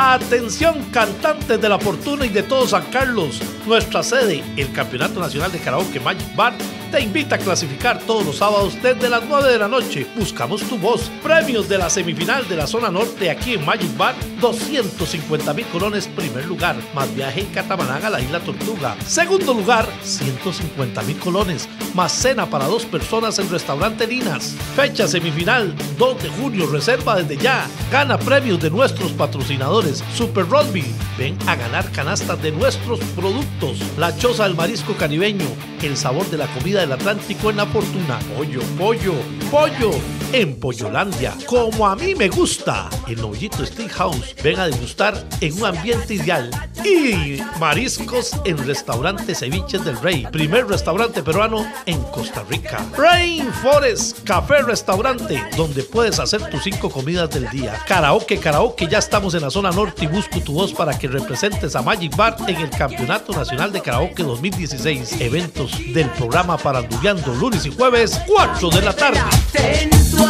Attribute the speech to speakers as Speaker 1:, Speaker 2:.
Speaker 1: Atención, cantantes de La Fortuna y de todo San Carlos. Nuestra sede, el Campeonato Nacional de Karaoke Magic Bar, te invita a clasificar todos los sábados desde las 9 de la noche. Buscamos tu voz. Premios de la semifinal de la zona norte aquí en Magic Bar, 250,000 colones primer lugar, más viaje en catamarán a la Isla Tortuga. Segundo lugar, 150,000 colones, más cena para 2 personas en Restaurante Linas. Fecha semifinal, 2 de junio, reserva desde ya. Gana premios de nuestros patrocinadores. Super Rugby, ven a ganar canastas de nuestros productos. La Choza del Marisco Caribeño, el sabor de la comida del Atlántico en La Fortuna. Pollo, pollo, pollo en Pollolandia, como a mí me gusta. El Novillito Steakhouse, ven a degustar en un ambiente ideal. Y mariscos en Restaurante Ceviches del Rey, primer restaurante peruano en Costa Rica. Rainforest Café Restaurante, donde puedes hacer tus 5 comidas del día. Karaoke, ya estamos en la zona norte y busco tu voz para que representes a Magic Bar en el Campeonato Nacional de Karaoke 2016. Eventos del programa Paranduleando, lunes y jueves, 4 de la tarde.